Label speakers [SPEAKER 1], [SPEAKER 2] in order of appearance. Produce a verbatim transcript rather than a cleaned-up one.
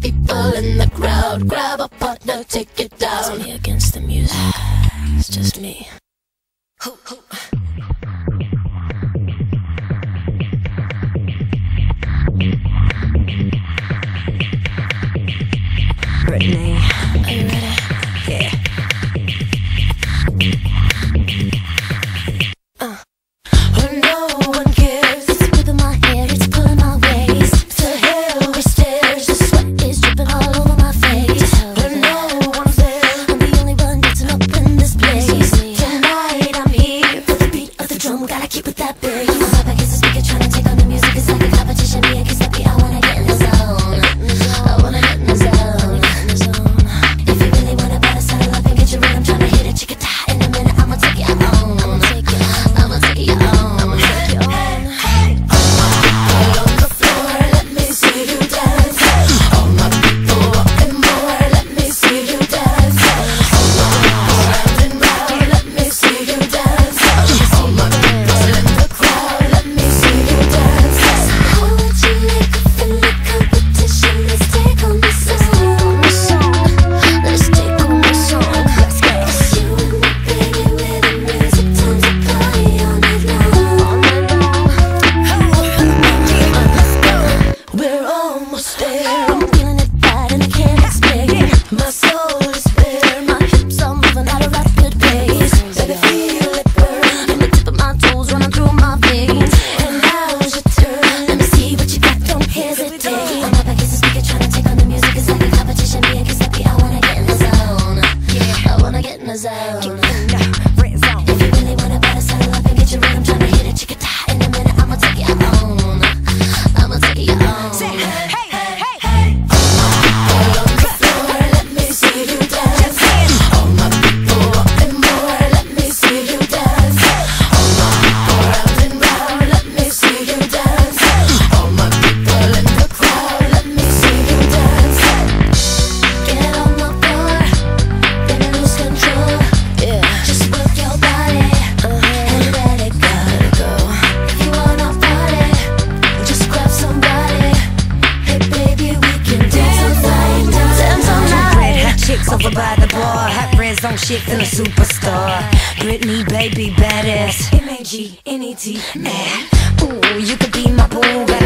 [SPEAKER 1] people in the crowd. Grab a partner, take it down. It's me against the music. It's just me. Ho, ho. Britney, are you ready? Yeah. Uh. When no one cares, it's whipping my hair, it's pulling my waist. To hell with stairs, the sweat is dripping all over my face. When no one's there, I'm the only one dancing up in this place. Tonight I'm here for the beat of the drum, gotta keep with that bass. I'm up against the speaker, trying to take on the music. It's like a competition, me and Giuseppe. I wanna get in the zone. I wanna get in the zone. By the bar, hot red zone shit and a superstar. Britney, baby, badass. M A G N E T, mad. Ooh, you could be my boo.